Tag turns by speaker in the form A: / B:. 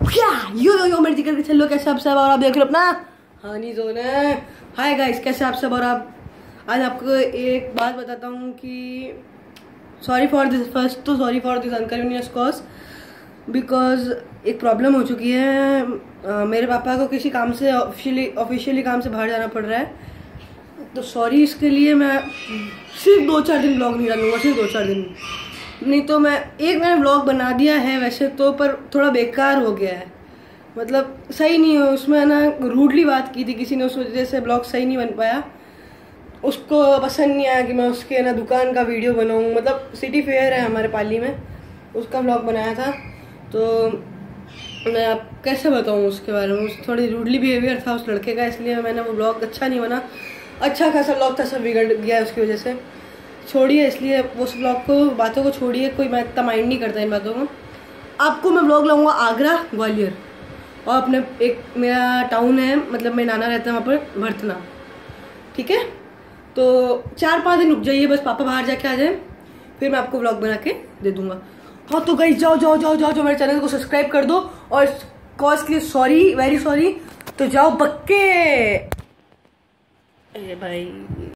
A: यो मेरे जिक्र के चलो, कैसे आप सब और आप देख रहे हो अपना हानी जोन है। हाय गाइस, कैसे आप सब और आप। आज आपको एक बात बताता हूँ कि sorry for this inconvenience cause, because एक प्रॉब्लम हो चुकी है। मेरे पापा को किसी काम से ऑफिशियली काम से बाहर जाना पड़ रहा है, तो सॉरी इसके लिए। मैं सिर्फ 2-4 दिन ब्लॉग नहीं डालूंगा, सिर्फ 2-4 दिन, नहीं तो मैंने व्लॉग बना दिया है वैसे तो, पर थोड़ा बेकार हो गया है, मतलब सही नहीं है। उसमें ना रूडली बात की थी किसी ने, उस वजह से ब्लॉग सही नहीं बन पाया। उसको पसंद नहीं आया कि मैं उसके ना दुकान का वीडियो बनाऊँ, मतलब सिटी फेयर है हमारे पाली में, उसका व्लॉग बनाया था। तो मैं आप कैसे बताऊँ उसके बारे में, थोड़ी रूडली बिहेवियर था उस लड़के का, इसलिए मैंने वो ब्लॉग अच्छा नहीं बना। अच्छा खासा ब्लॉग था, सब बिगड़ गया उसकी वजह से। छोड़िए, इसलिए उस ब्लॉग को, बातों को छोड़िए, कोई मैं इतना माइंड नहीं करता इन बातों को। आपको मैं ब्लॉग लाऊंगा आगरा, ग्वालियर, और अपने एक मेरा टाउन है, मतलब मेरे नाना रहते हैं वहाँ पर, भरतना, ठीक है। तो 4-5 दिन रुक जाइए, बस पापा बाहर जाके आ जाए, फिर मैं आपको ब्लॉग बना के दे दूंगा। हाँ तो गाइस, जाओ मेरे चैनल को सब्सक्राइब कर दो, और कॉज के लिए सॉरी, वेरी सॉरी। तो जाओ बक्के भाई।